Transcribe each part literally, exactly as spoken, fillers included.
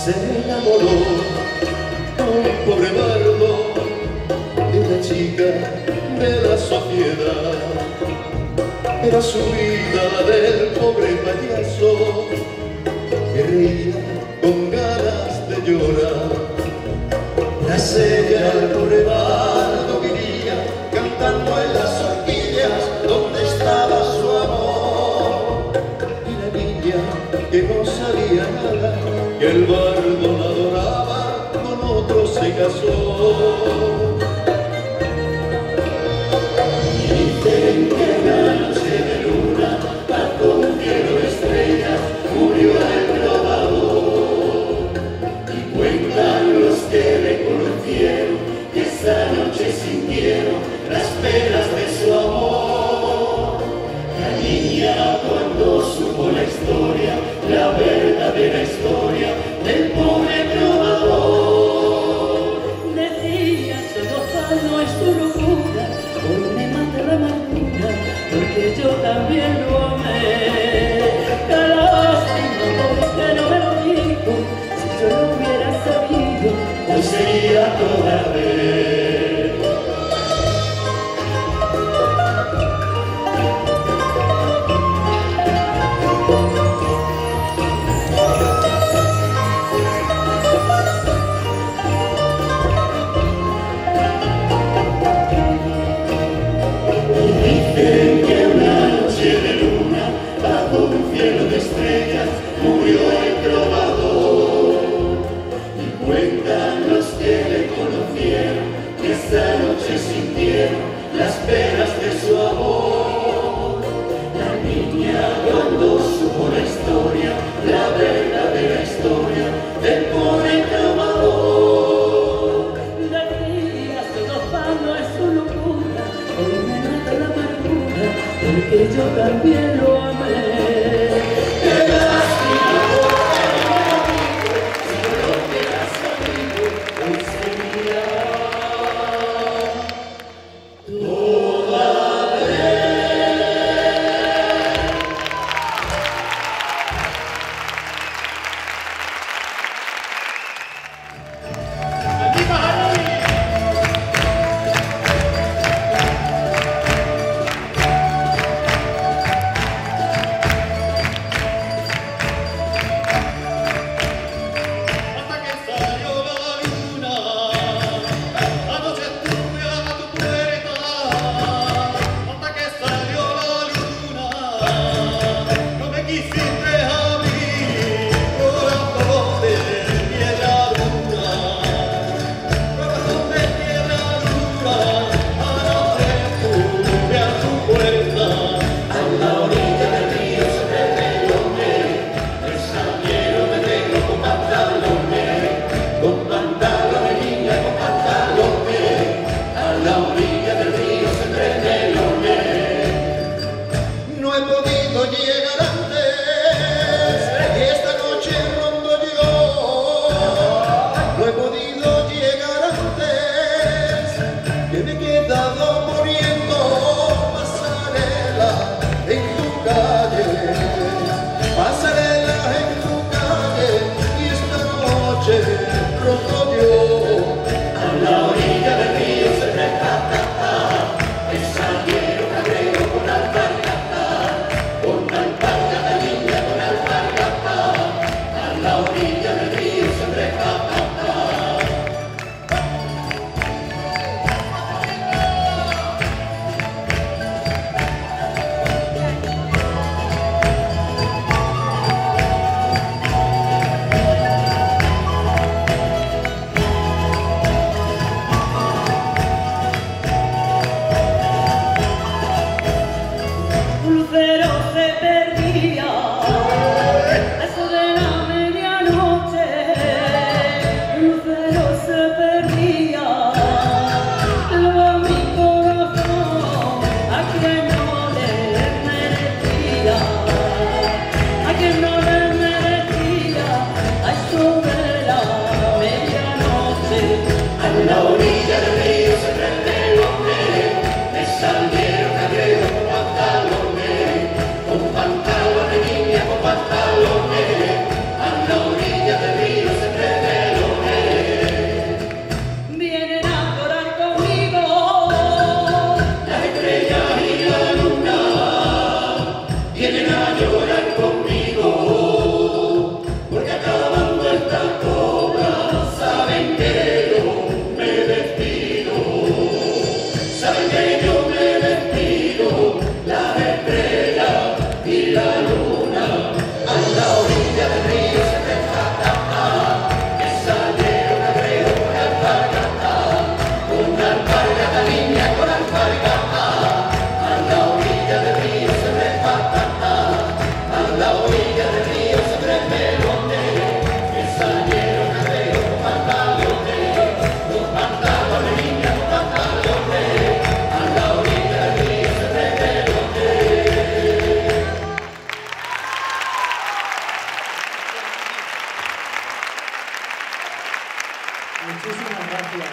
se enamoró un pobre bardo de una chica de la sociedad. Era su vida la del pobre payaso que reía con ganas de llorar. Tras ella el pobre bardo vivía cantando en las horquillas donde estaba su amor. Y la niña que no sabía nada, que el bardo la adoraba, con otro se casó. Dicen que una noche de luna, bajo un cielo de estrellas, murió el trovador. Y cuentan los que le conocieron que esa noche sintieron las penas de su amor. La niña cuando supo la historia, la verdadera historia del pobre trovador, decía todo no es su locura, hoy me mata la amargura, porque yo también lo amé. Qué lástima porque no me lo dijo, si yo lo hubiera sabido, hoy sería toda vez. Murió el trovador y cuentan los que le conocieron que esa noche sintieron las penas de su amor. La niña cuando supo la historia, la verdadera historia del pobre trovador, decía todo vano es su locura, hoy me mata la amargura, porque yo también lo amé. Lucero se perdía, eso de la medianoche. Muchísimas gracias.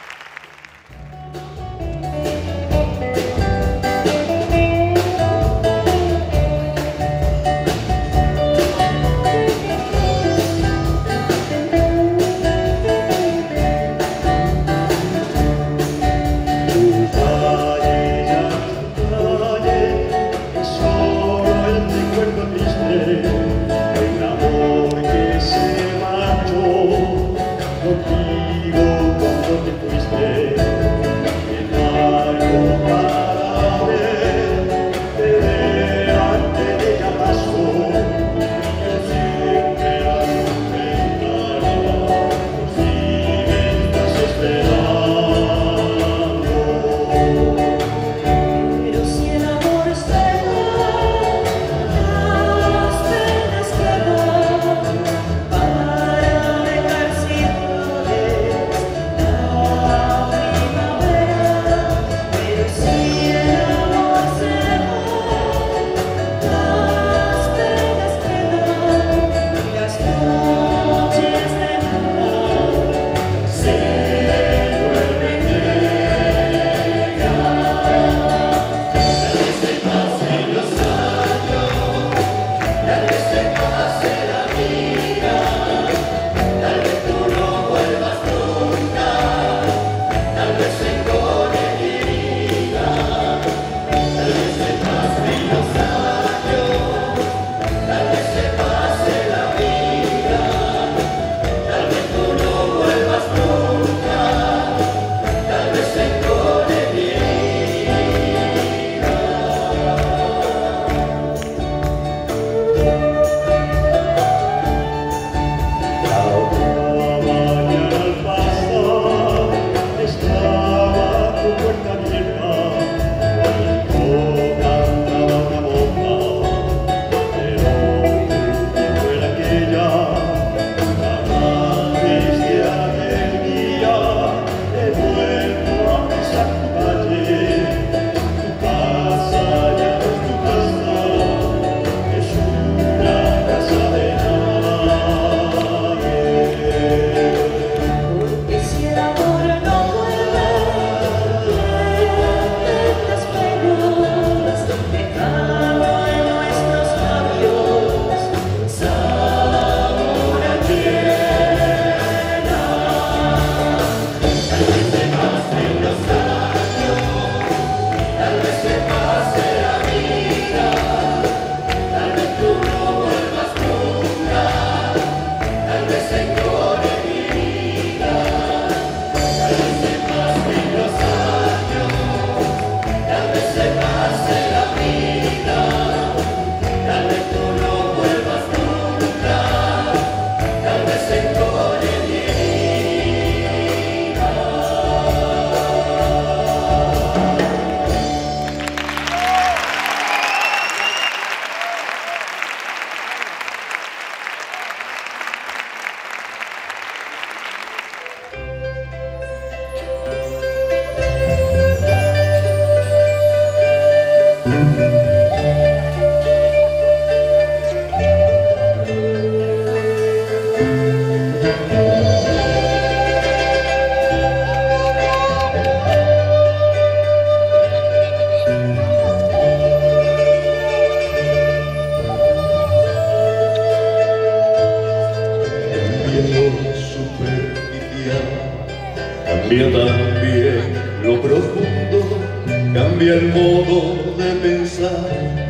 Cambia también lo profundo, cambia el modo de pensar,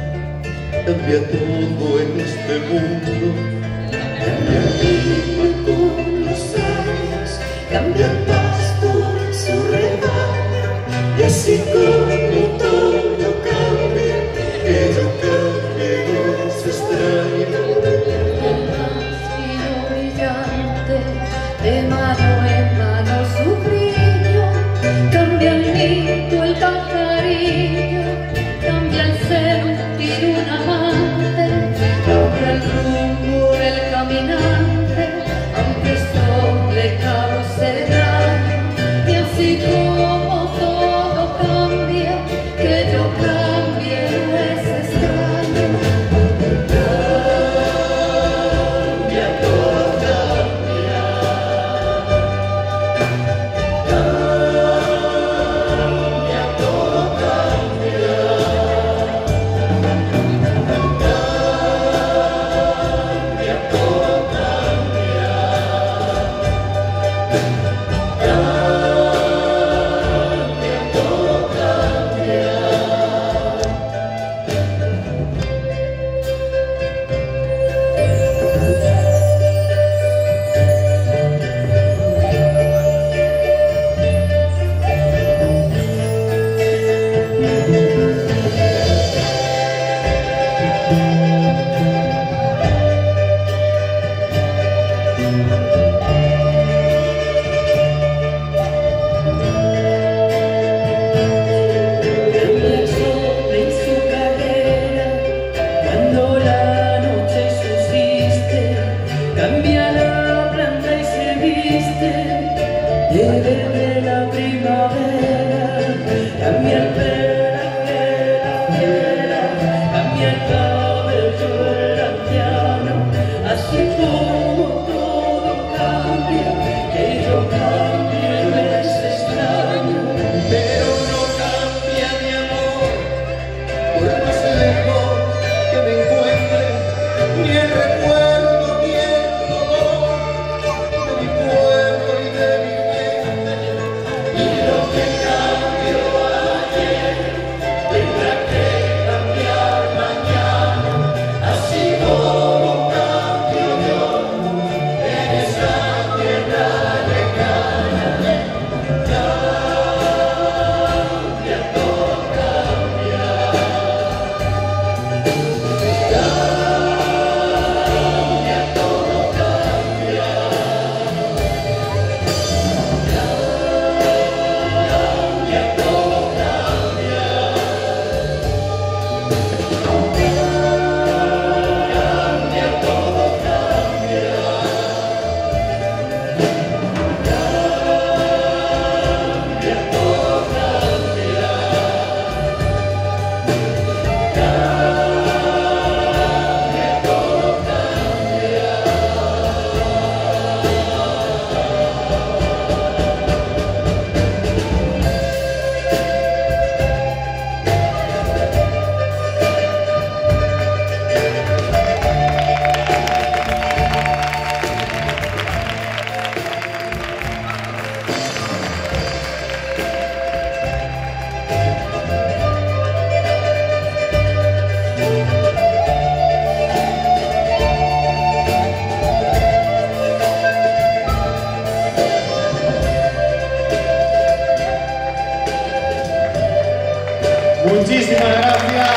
cambia todo en este mundo, cambia el clima con los años, cambia el pasto en su rebaño, y así como todo cambia, que yo cambie no es extraño. De mano en mano su brillo, cambia el mito, el pajarillo, cambia el sentir un amante, cambia el rumbo cambia la planta y se viste de verde la primavera, cambia el pelaje, la piedra, cambia el cabello, el anciano, así como todo cambia, que yo cambie me es extraño, pero no cambia mi amor, por más lejos que me encuentre, ni el recuerdo ni el dolor de mi pueblo y de mi mente. Y lo que cambió ayer tendrá que cambiar mañana, así como cambio yo en esa tierra lejana. Cambia, todo cambia. Cambia, todo cambia. Cambia, todo cambia. Cambia, todo cambia. Cambia, todo cambia. Cambia, todo cambia. Muchísimas gracias.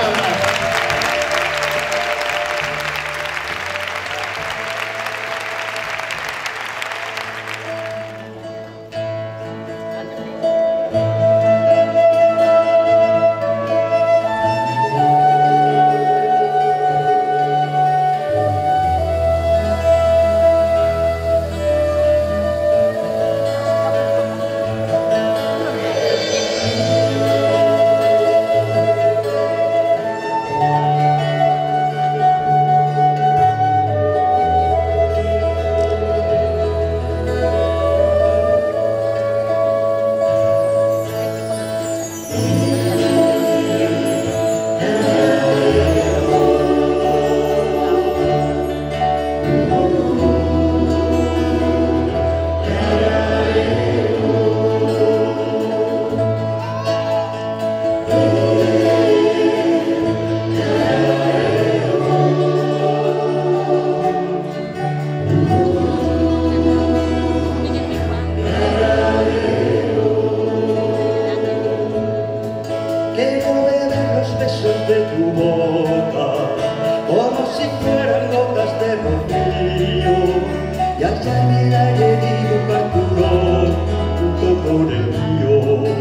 Quiero beber los besos de tu boca, como si fueran gotas de rocío, y allá en el aire dibujar tu rostro junto con el mío.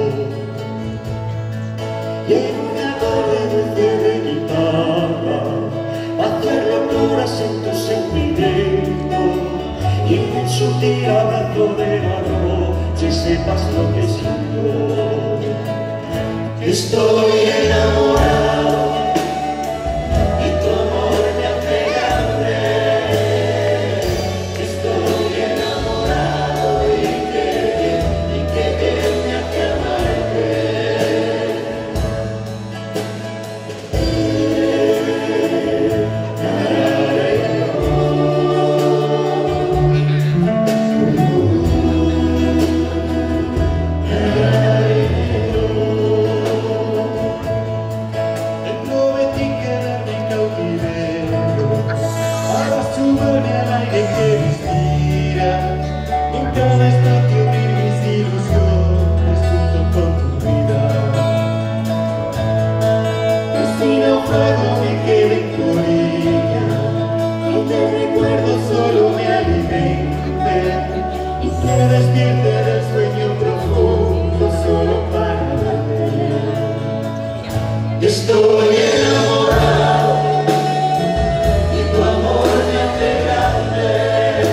Y en un acorde dulce de guitarra, hacer locuras en tu sentimiento, y en el sutil abrazo de la noche sepas lo que siento. Estoy enamorado y tu amor me hace grande. Estoy enamorado y qué bien, y qué bien me hace amarte. Estoy enamorado y tu amor me hace grande.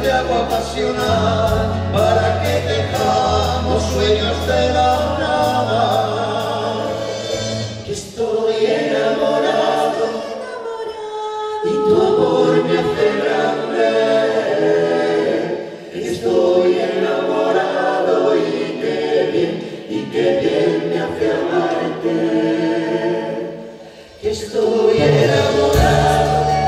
de agua pasional, para que tejamos sueños de la nada. Que estoy enamorado y tu amor me hace grande. Que estoy enamorado y qué bien, y qué bien me hace amarte. Que estoy enamorado.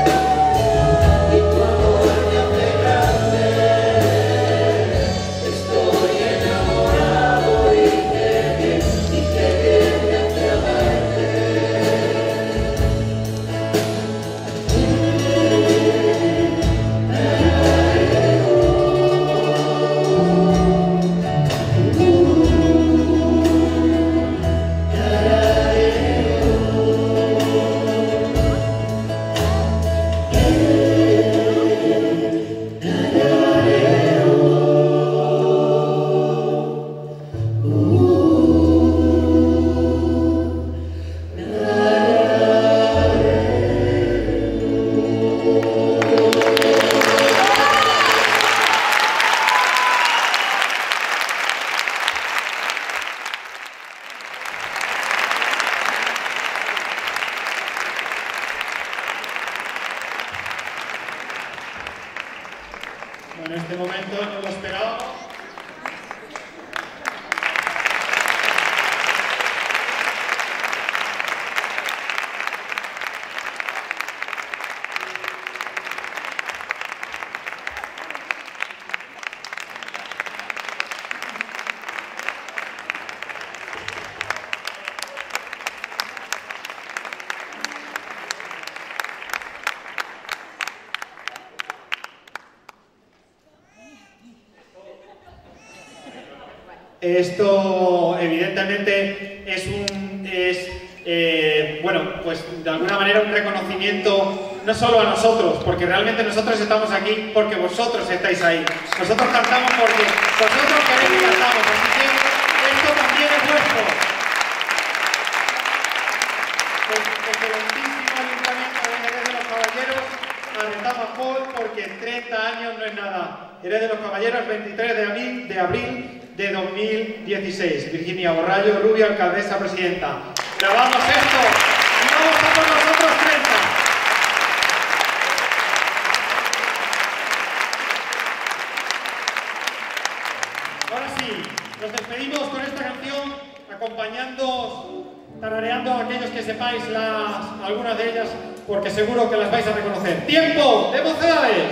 Bueno, en este momento no lo esperábamos. Esto evidentemente es un es eh, bueno, pues de alguna manera un reconocimiento no solo a nosotros, porque realmente nosotros estamos aquí porque vosotros estáis ahí. Nosotros cantamos porque vosotros queréis que cantamos, así que esto también es vuestro. El excelentísimo Ayuntamiento de Jerez de los Caballeros a Retama Hall, porque treinta años no es nada. Jerez de los Caballeros, veintitrés de abril, de abril de dos mil dieciséis. Virginia Borrallo Rubio, alcaldesa presidenta. Grabamos esto y vamos a por nosotros treinta. Ahora sí, nos despedimos con esta canción, acompañando, tarareando a aquellos que sepáis las, algunas de ellas, porque seguro que las vais a reconocer. ¡Tiempo de Mocedades!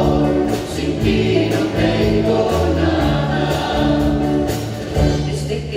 Desde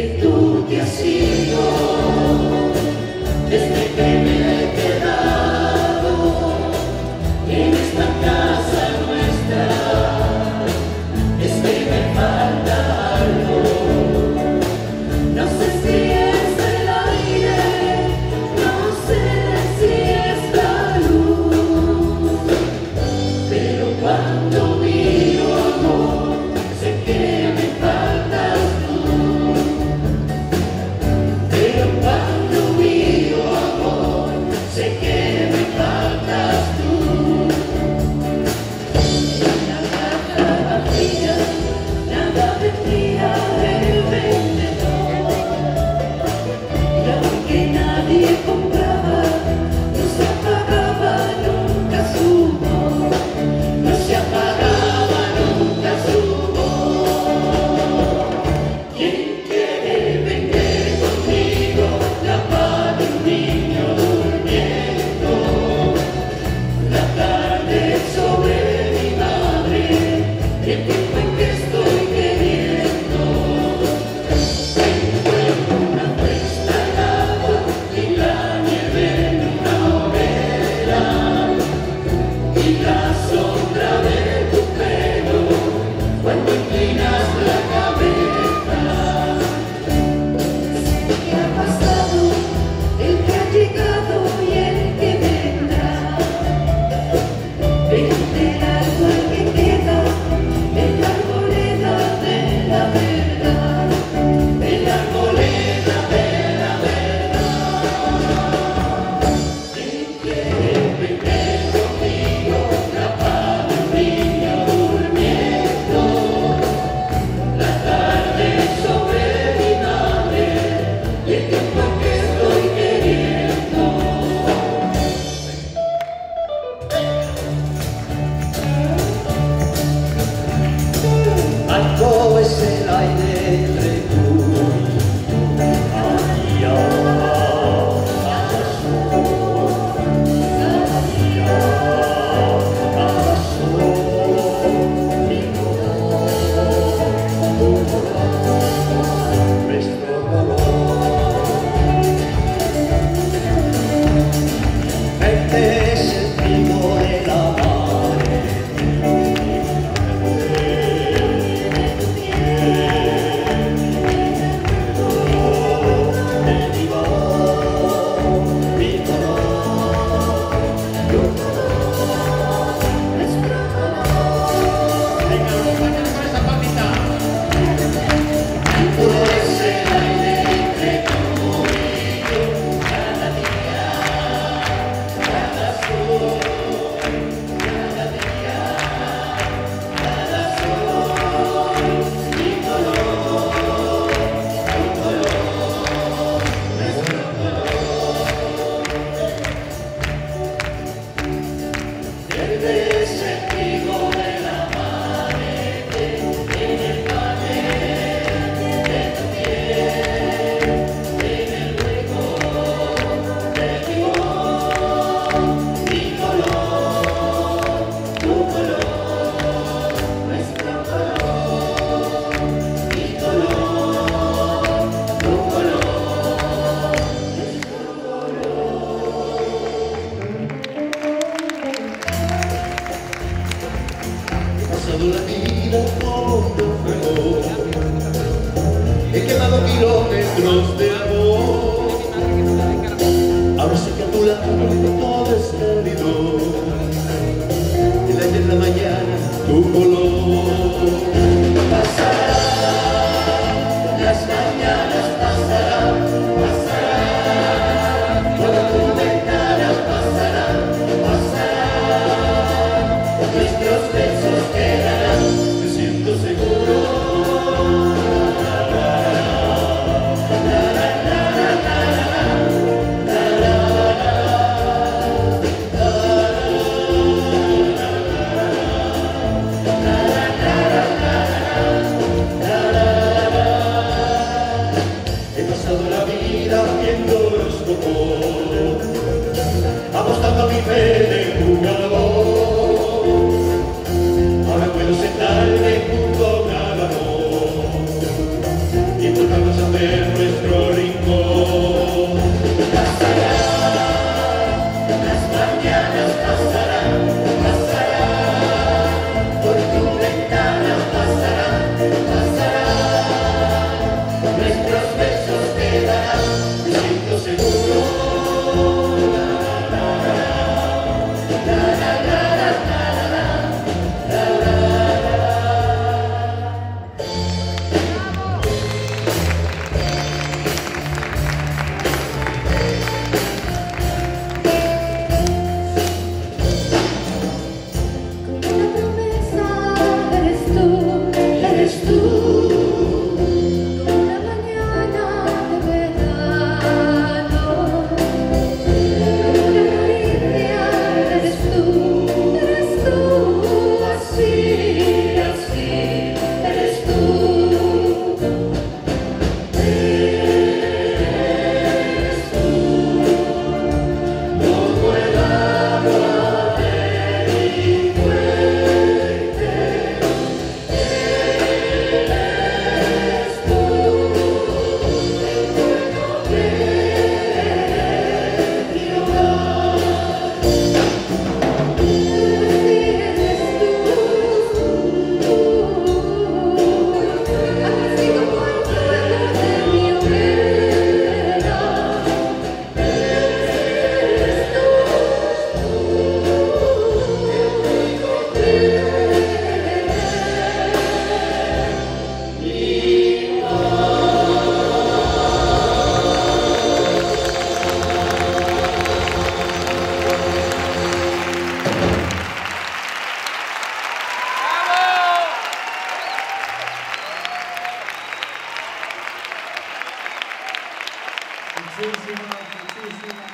Muchísimas, muchísimas